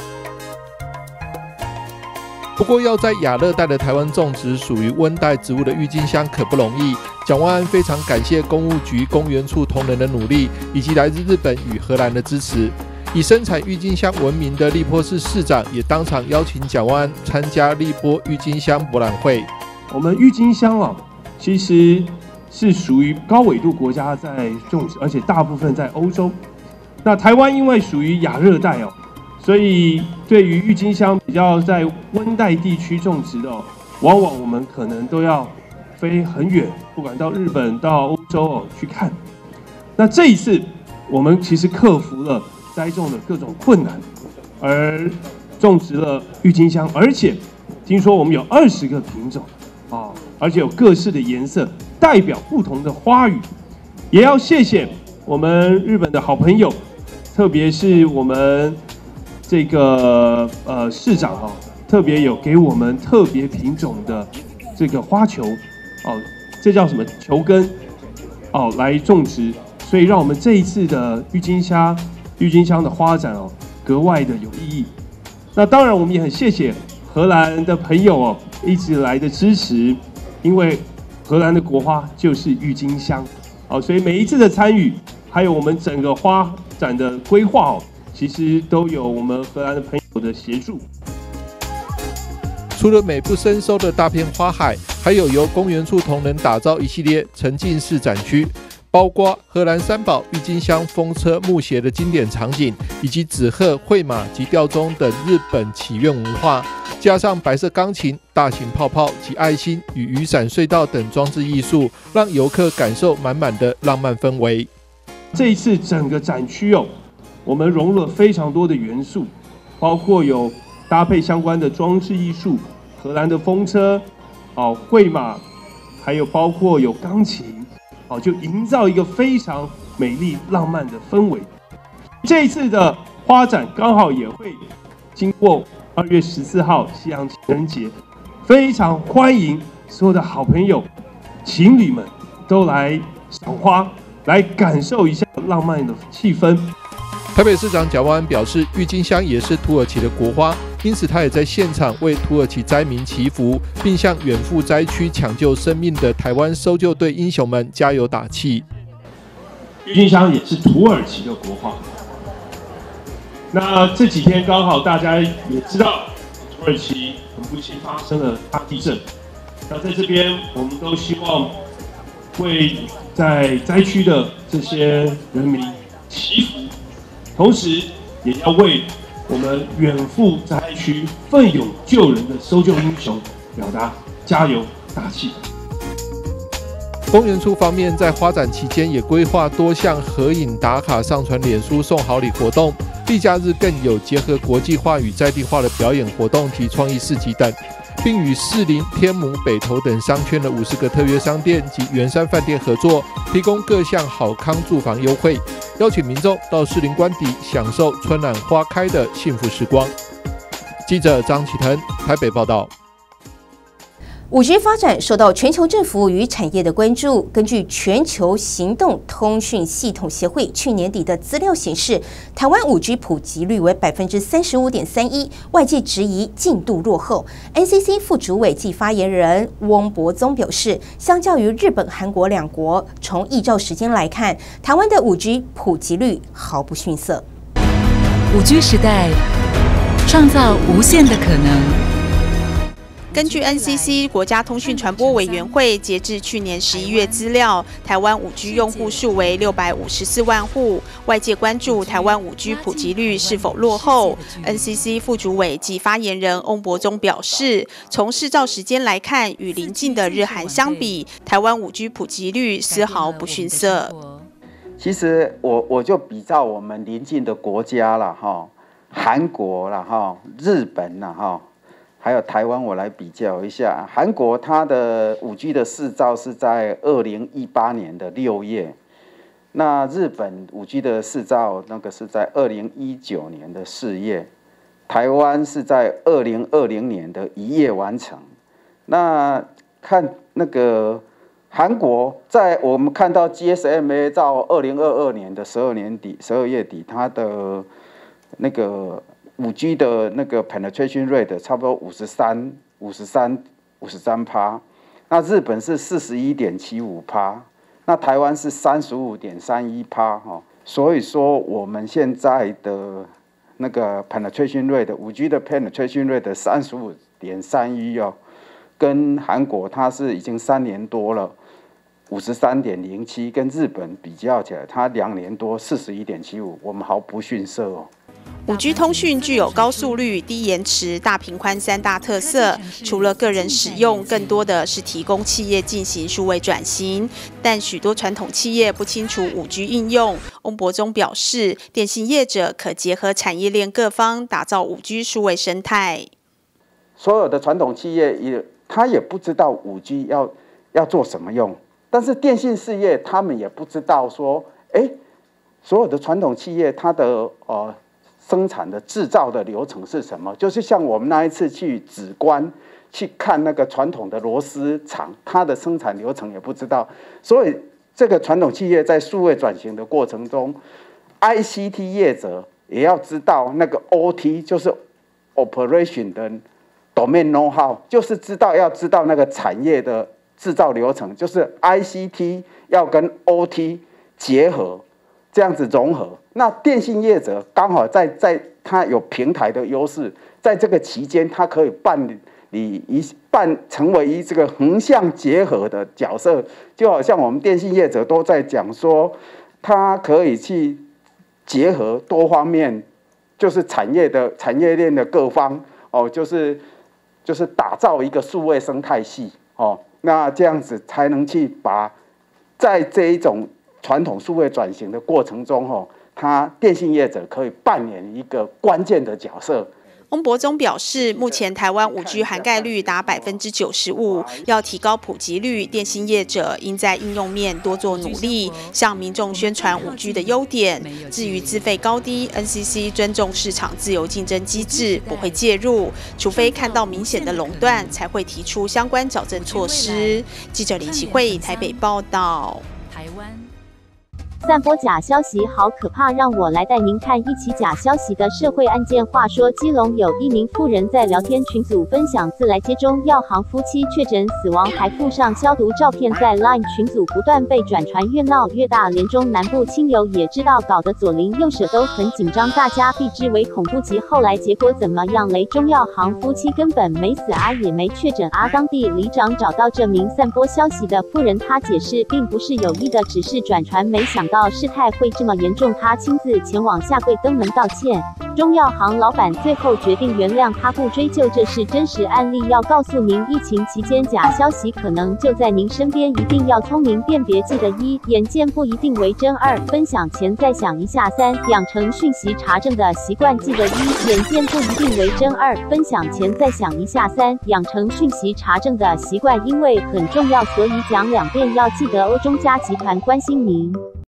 不过，要在亚热带的台湾种植属于温带植物的郁金香可不容易。蒋万安非常感谢公务局公园处同仁的努力，以及来自日本与荷兰的支持。以生产郁金香闻名的立波市市长也当场邀请蒋万安参加立波郁金香博览会。 我们郁金香其实是属于高纬度国家在种植，而且大部分在欧洲。那台湾因为属于亚热带所以对于郁金香比较在温带地区种植的往往我们可能都要飞很远，不管到日本到欧洲去看。那这一次我们其实克服了栽种的各种困难，而种植了郁金香，而且听说我们有20个品种而且有各式的颜色，代表不同的花语。也要谢谢我们日本的好朋友，特别是我们这个市长特别有给我们特别品种的这个花球这叫什么球根来种植，所以让我们这一次的郁金香的花展格外的有意义。那当然我们也很谢谢荷兰的朋友一直来的支持，因为荷兰的国花就是郁金香所以每一次的参与，还有我们整个花展的规划其实都有我们荷兰的朋友的协助。 除了美不胜收的大片花海，还有由公园处同仁打造一系列沉浸式展区，包括荷兰三宝、郁金香、风车、木鞋的经典场景，以及纸鹤、绘马及吊钟等日本祈愿文化，加上白色钢琴、大型泡泡及爱心与雨伞隧道等装置艺术，让游客感受满满的浪漫氛围。 这一次整个展区我们融入了非常多的元素，包括有搭配相关的装置艺术、荷兰的风车、绘马，还有包括有钢琴，就营造一个非常美丽浪漫的氛围。这一次的花展刚好也会经过2月14号西洋情人节，非常欢迎所有的好朋友、情侣们都来赏花， 来感受一下浪漫的气氛。 台北市长蒋万安表示，郁金香也是土耳其的国花，因此他也在现场为土耳其灾民祈福，并向远赴灾区抢救生命的台湾搜救队英雄们加油打气。 郁金香也是土耳其的国花。那这几天刚好大家也知道，土耳其很不幸发生了大地震。那在这边，我们都希望为在灾区的这些人民祈福，同时也要为我们远赴灾区奋勇救人的搜救英雄表达加油打气。 丰原处方面，在花展期间也规划多项合影打卡、上传脸书送好礼活动，例假日更有结合国际化与在地化的表演活动及创意市集等，并与士林、天母、北投等商圈的50个特约商店及圆山饭店合作，提供各项好康住房优惠，邀请民众到士林官邸享受春暖花开的幸福时光。记者张启腾台北报道。 5G 发展受到全球政府与产业的关注。根据全球行动通讯系统协会去年底的资料显示，台湾5G 普及率为35.31%，外界质疑进度落后。NCC 副主委暨发言人翁博宗表示，相较于日本、韩国两国，从依照时间来看，台湾的5G 普及率毫不逊色。 5G 时代创造无限的可能。 根据 NCC 国家通讯传播委员会截至去年11月资料，台湾5G 用户数为654万户。外界关注台湾5G 普及率是否落后。NCC 副主委及发言人翁博宗表示，从视照时间来看，与邻近的日韩相比，台湾5G 普及率丝毫不逊色。 其实我就比照我们邻近的国家啦，韩国啦，日本啦，还有台湾，我来比较一下。韩国它的5G 的试照是在2018年的6月，那日本5G 的试照那个是在2019年的4月，台湾是在2020年的1月完成。那看那个韩国，在我们看到 GSMA 到2022年的12月底，它的那个5G 的那个 penetration rate 差不多53%，那日本是41.75%，那台湾是35.31%，所以说我们现在的那个 penetration rate 5G 的 penetration rate 35.31%，跟韩国它是已经3年多了53.07%，跟日本比较起来，它2年多41.75%，我们毫不逊色哦。 5G 通讯具有高速率、低延迟、大频宽3大特色。除了个人使用，更多的是提供企业进行数位转型。但许多传统企业不清楚5G 应用。翁博宗表示，电信业者可结合产业链各方，打造5G 数位生态。 所有的传统企业他也不知道5G 要做什么用，但是电信事业他们也不知道说，所有的传统企业它的生产的制造的流程是什么？就是像我们那一次去指观去看那个传统的螺丝厂，它的生产流程也不知道。所以这个传统企业在数位转型的过程中 ，ICT 业者也要知道那个 OT， 就是 Operation 的 Domain Know-how， 就是要知道那个产业的制造流程，就是 ICT 要跟 OT 结合。这样子融合，那电信业者刚好在它有平台的优势，在这个期间，它可以成为这个横向结合的角色，就好像我们电信业者都在讲说，它可以去结合多方面，就是产业链的各方就是打造一个数位生态系那这样子才能去把在这一种传统数位转型的过程中，它电信业者可以扮演一个关键的角色。 翁博宗表示，目前台湾5G 涵盖率达95%，要提高普及率，电信业者应在应用面多做努力，向民众宣传5G 的优点。至于资费高低 ，NCC 尊重市场自由竞争机制，不会介入，除非看到明显的垄断，才会提出相关矫正措施。记者林启慧台北报道。 台湾。 散播假消息好可怕，让我来带您看一起假消息的社会案件。话说，基隆有一名妇人在聊天群组分享自来接中药行夫妻确诊死亡，还附上消毒照片，在 LINE 群组不断被转传，越闹越大，连中南部亲友也知道，搞得左邻右舍都很紧张，大家避之为恐怖级。后来结果怎么样嘞？中药行夫妻根本没死啊，也没确诊啊。当地里长找到这名散播消息的妇人，他解释并不是有意的，只是转传，没想到事态会这么严重，他亲自前往下跪登门道歉。中药行老板最后决定原谅他，不追究，这是真实案例。要告诉您，疫情期间假消息可能就在您身边，一定要聪明辨别。记得1，眼见不一定为真；2，分享前再想一下；3，养成讯息查证的习惯。记得1，眼见不一定为真；2，分享前再想一下；3，养成讯息查证的习惯，因为很重要，所以讲2遍。要记得中嘉集团关心您。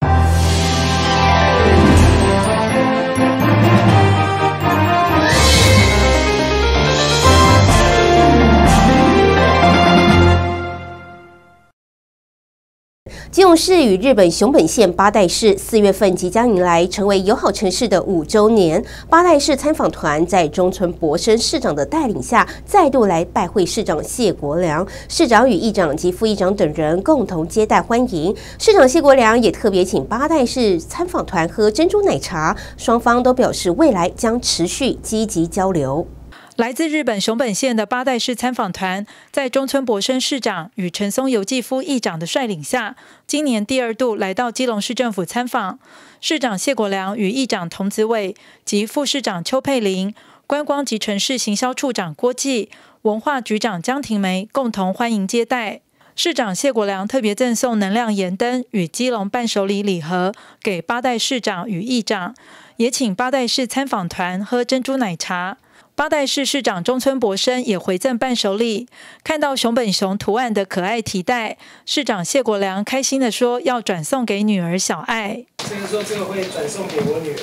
基隆市与日本熊本县八代市4月份即将迎来成为友好城市的5周年。八代市参访团在中村博生市长的带领下，再度来拜会市长谢国良。市长与议长及副议长等人共同接待欢迎。市长谢国良也特别请八代市参访团喝珍珠奶茶，双方都表示未来将持续积极交流。 来自日本熊本县的八代市参访团，在中村博生市长与陈松游纪夫议长的率领下，今年第2度来到基隆市政府参访。市长谢国良与议长童子伟及副市长邱佩玲、观光及城市行销处长郭记、文化局长江庭梅共同欢迎接待。市长谢国良特别赠送能量盐灯与基隆伴手礼礼盒给八代市长与议长，也请八代市参访团喝珍珠奶茶。八代市市长中村博生也回赠伴手礼，看到熊本熊图案的可爱提袋，市长谢国良开心地说要转送给女儿小爱。 这个说这个会转送给我女儿。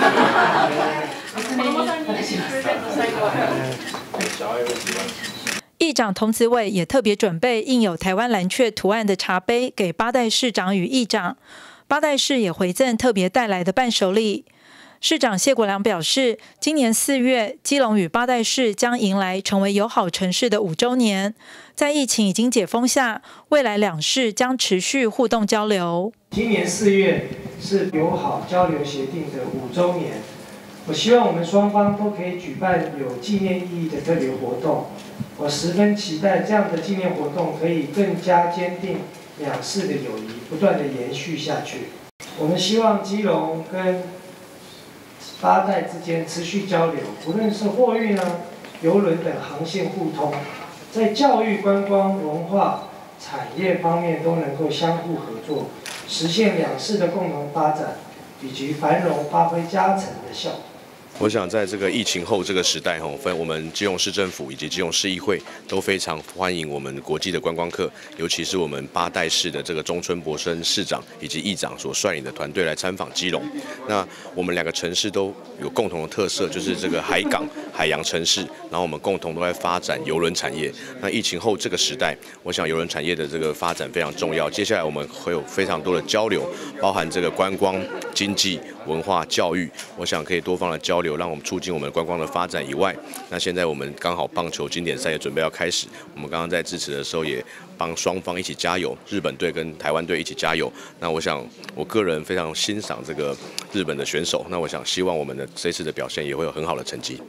议长童子伟也特别准备印有台湾蓝雀图案的茶杯给八代市长与议长，八代市也回赠特别带来的伴手礼。市长谢国良表示，今年4月，基隆与八代市将迎来成为友好城市的5周年。在疫情已经解封下，未来2市将持续互动交流。 今年4月是友好交流协定的5周年，我希望我们双方都可以举办有纪念意义的特别活动。我十分期待这样的纪念活动可以更加坚定2市的友谊，不断的延续下去。我们希望基隆跟八代之间持续交流，无论是货运邮轮等航线互通，在教育、观光、文化、产业方面都能够相互合作，实现2市的共同发展以及繁荣，发挥加成的效果。 我想在这个疫情后这个时代，我们基隆市政府以及基隆市议会都非常欢迎我们国际的观光客，尤其是我们八代市的这个中村博生市长以及议长所率领的团队来参访基隆。那我们2个城市都有共同的特色，就是这个海港、海洋城市，然后我们共同都在发展邮轮产业。那疫情后这个时代，我想邮轮产业的这个发展非常重要。接下来我们会有非常多的交流，包含这个观光、经济、文化、教育，我想可以多方的交流，让我们促进我们观光的发展以外，那现在我们刚好棒球经典赛也准备要开始，我们刚刚在致辞的时候也帮双方一起加油，日本队跟台湾队一起加油。那我想我个人非常欣赏这个日本的选手，那我想希望我们的这次的表现也会有很好的成绩。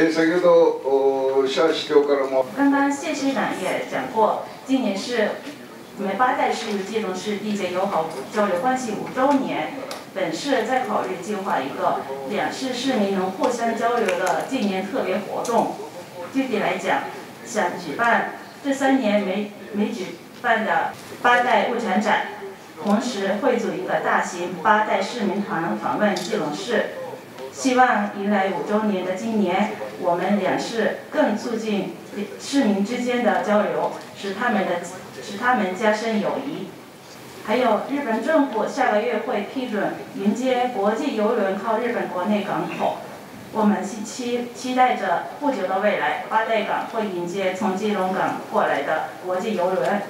刚刚谢市长也讲过，今年是我们八代市与基隆市缔结友好交流关系5周年。本市在考虑计划一个2市市民能互相交流的纪念特别活动。具体来讲，想举办这3年没举办的八代物产展，同时会组一个大型八代市民团访问基隆市。希望迎来5周年的今年，我们2市更促进市民之间的交流，使他们加深友谊。还有日本政府下个月会批准迎接国际邮轮靠日本国内港口，我们期待着不久的未来，八代港会迎接从基隆港过来的国际邮轮。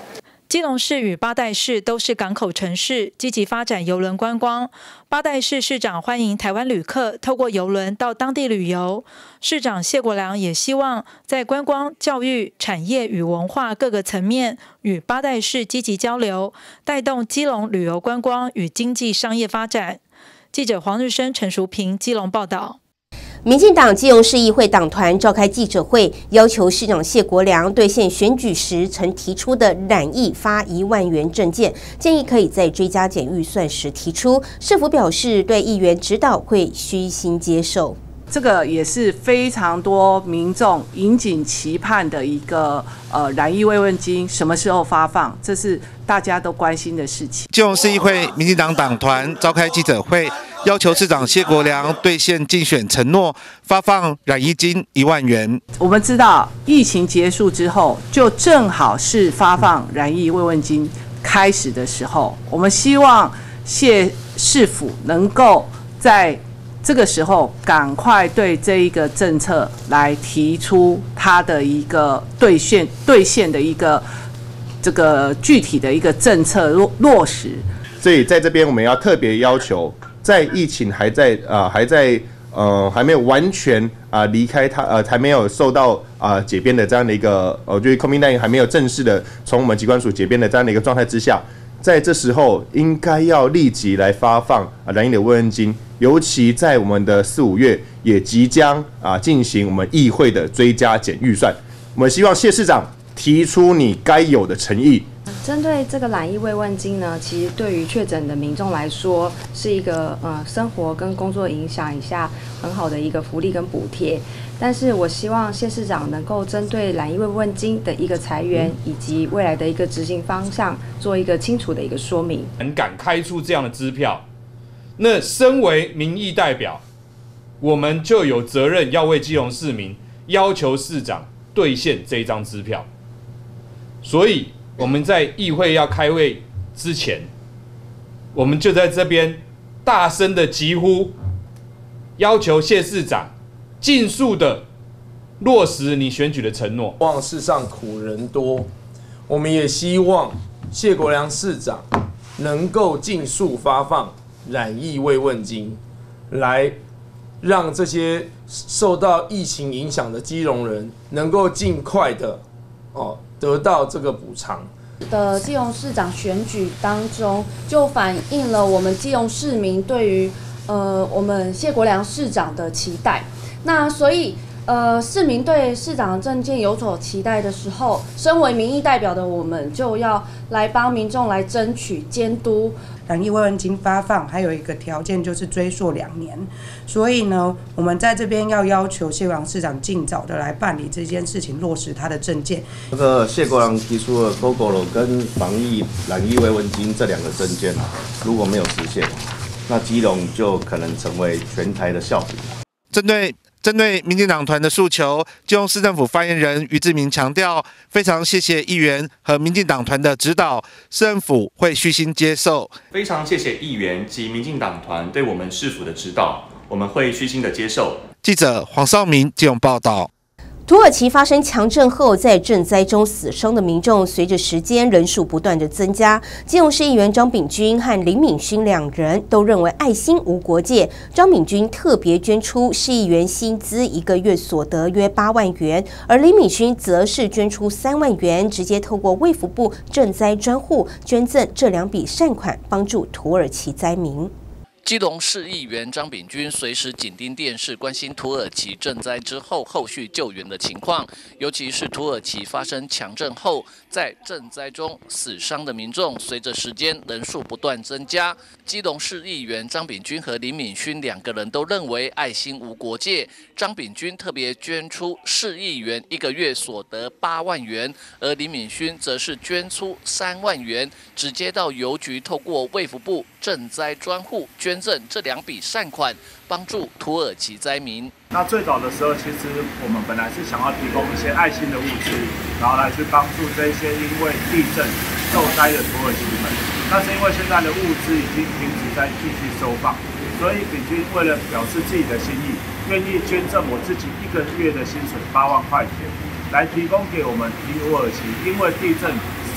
基隆市与八代市都是港口城市，积极发展邮轮观光。八代市市长欢迎台湾旅客透过邮轮到当地旅游。市长谢国良也希望在观光、教育、产业与文化各个层面与八代市积极交流，带动基隆旅游观光与经济商业发展。记者黄日升、陈淑平基隆报道。 民进党基隆市议会党团召开记者会，要求市长谢国良兑现选举时曾提出的染疫发1万元政见，建议可以在追加减预算时提出。市府表示对议员指导会虚心接受。 这个也是非常多民众引颈期盼的一个染疫慰问金什么时候发放，这是大家都关心的事情。 基隆市议会民进党党团召开记者会，要求市长谢国良兑现竞选承诺，发放染疫金1万元。 我们知道疫情结束之后，就正好是发放染疫慰问金开始的时候，我们希望谢市府能够在这个时候赶快对这一个政策来提出它的一个兑现的一个这个具体的一个政策落实。 所以在这边我们要特别要求，在疫情还没有完全离开它还没有受到解编的这样的一个就是 COVID-19 还没有正式的从我们疾管署解编的这样的一个状态之下，在这时候应该要立即来发放染疫的慰问金。尤其在我们的4、5月也即将进行我们议会的追加减预算，我们希望谢市长提出你该有的诚意。 针对这个染疫慰问金呢，其实对于确诊的民众来说，是一个生活跟工作影响一下很好的一个福利跟补贴。但是我希望谢市长能够针对染疫慰问金的一个裁员以及未来的一个执行方向，做一个清楚的一个说明。 很敢开出这样的支票。那身为民意代表，我们就有责任要为基隆市民要求市长兑现这一张支票。所以我们在议会要开会之前，我们就在这边大声的疾呼，要求谢市长尽速的落实你选举的承诺。 望世上苦人多，我们也希望谢国良市长能够尽速发放染疫慰问金，来让这些受到疫情影响的基隆人能够尽快的得到这个补偿。 的基隆市长选举当中，就反映了我们基隆市民对于我们谢国良市长的期待。那所以市民对市长的政见有所期待的时候，身为民意代表的我们就要来帮民众来争取监督。 染疫慰问金发放还有一个条件就是追溯2年，所以呢，我们在这边要求谢国良市长尽早的来办理这件事情，落实他的政见。 这个谢国良提出的 GoGo 跟防疫染疫慰问金这2个政见如果没有实现，那基隆就可能成为全台的笑柄。 针对民进党团的诉求，基隆市政府发言人于志明强调，非常谢谢议员和民进党团的指导，市政府会虚心接受。 非常谢谢议员及民进党团对我们市府的指导，我们会虚心的接受。 记者黄少明基隆报道。 土耳其发生强震后，在震灾中死伤的民众随着时间人数不断的增加。基隆市议员张炳军和林敏勋2人都认为爱心无国界。张炳军特别捐出市议员薪资1个月所得约8万元，而林敏勋则是捐出3万元，直接透过卫福部赈灾专户捐赠这2笔善款，帮助土耳其灾民。 基隆市议员张炳军随时紧盯电视，关心土耳其震灾之后后续救援的情况，尤其是土耳其发生强震后，在震灾中死伤的民众随着时间人数不断增加。基隆市议员张炳军和林敏勋2个人都认为爱心无国界。张炳军特别捐出市议员1个月所得8万元，而林敏勋则是捐出3万元，直接到邮局透过卫福部赈灾专户捐赠这2笔善款，帮助土耳其灾民。 那最早的时候，其实我们本来是想要提供一些爱心的物资，然后来去帮助这些因为地震受灾的土耳其们。但是因为现在的物资已经停止在继续收放，所以炳军为了表示自己的心意，愿意捐赠我自己1个月的薪水8万块钱，来提供给我们土耳其因为地震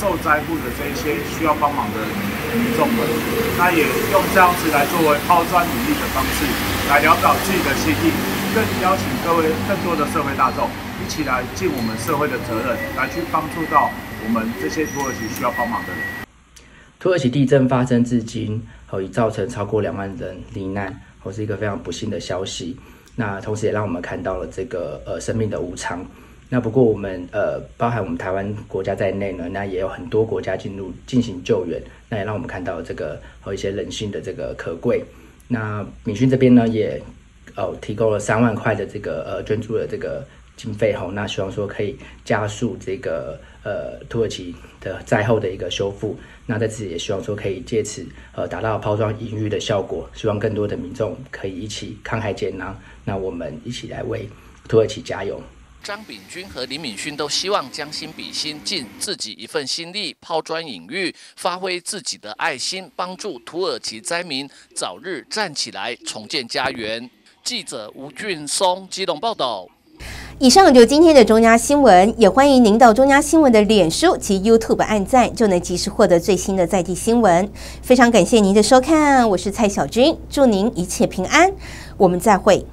受灾户的这一些需要帮忙的民众们，那也用这样子来作为抛砖引玉的方式，来聊表自己的心意，更邀请各位更多的社会大众一起来尽我们社会的责任，来去帮助到我们这些土耳其需要帮忙的人。 土耳其地震发生至今，已造成超过2万人罹难，是一个非常不幸的消息。那同时也让我们看到了这个生命的无常。那不过我们包含我们台湾国家在内呢，那也有很多国家进行救援，那也让我们看到这个一些人性的这个可贵。那民讯这边呢也提供了3万块的这个捐助的这个经费那希望说可以加速这个土耳其的灾后的一个修复。那在此也希望说可以借此达到抛砖引玉的效果，希望更多的民众可以一起慷慨解囊，那我们一起来为土耳其加油。 张炳军和李敏勋都希望将心比心，尽自己一份心力，抛砖引玉，发挥自己的爱心，帮助土耳其灾民早日站起来，重建家园。记者吴俊松基隆报道。 以上就今天的中嘉新闻，也欢迎您到中嘉新闻的脸书及 YouTube 按赞，就能及时获得最新的在地新闻。非常感谢您的收看，我是蔡小君，祝您一切平安，我们再会。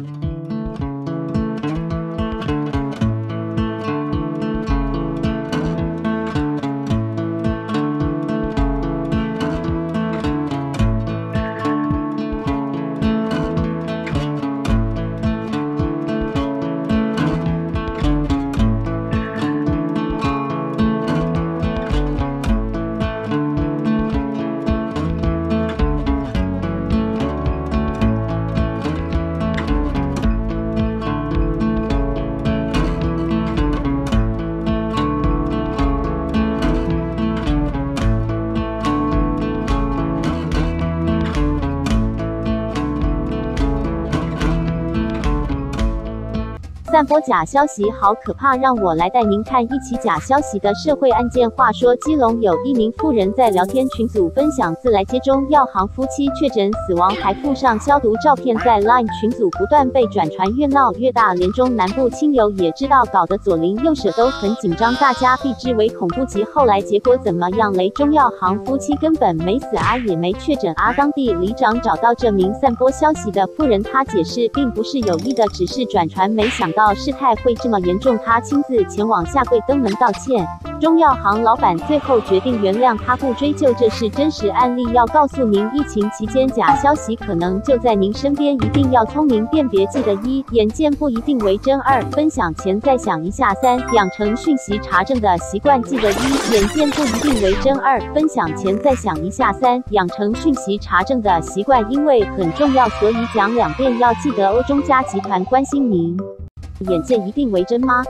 散播假消息好可怕，让我来带您看一起假消息的社会案件。话说，基隆有一名妇人在聊天群组分享自来接中药行夫妻确诊死亡，还附上消毒照片，在 LINE 群组不断被转传，越闹越大。连中南部亲友也知道，搞得左邻右舍都很紧张，大家避之为恐怖极。后来结果怎么样嘞？中药行夫妻根本没死啊，也没确诊啊。当地里长找到这名散播消息的妇人，他解释并不是有意的，只是转传，没想到事态会这么严重，他亲自前往下跪登门道歉。中药行老板最后决定原谅他，不追究，这是真实案例。要告诉您，疫情期间假消息可能就在您身边，一定要聪明辨别。记得1，眼见不一定为真；2，分享前再想一下；3，养成讯息查证的习惯。记得1，眼见不一定为真；2，分享前再想一下；3，养成讯息查证的习惯，因为很重要，所以讲2遍。要记得中嘉集团关心您。眼见一定为真吗？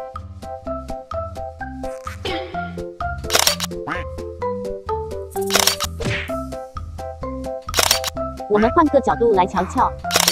我们换个角度来瞧瞧。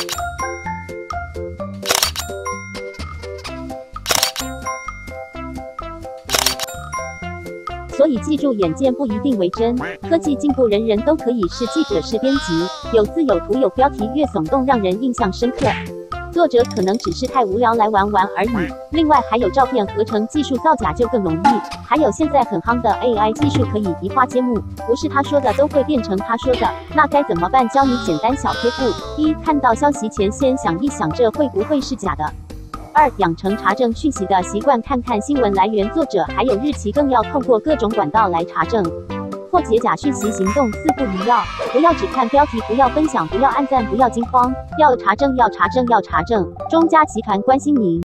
所以记住，眼见不一定为真。科技进步，人人都可以是记者，是编辑，有字有图有标题，越耸动让人印象深刻。作者可能只是太无聊来玩玩而已。另外还有照片合成技术，造假就更容易。还有现在很夯的 AI 技术，可以移花接木，不是他说的都会变成他说的。那该怎么办？教你简单小贴步：1，看到消息前先想一想，这会不会是假的；2，养成查证讯息的习惯，看看新闻来源、作者还有日期，更要透过各种管道来查证。破解假讯息行动4不一要：不要只看标题，不要分享，不要按赞，不要惊慌，要查证，要查证，要查证。中嘉集团关心您。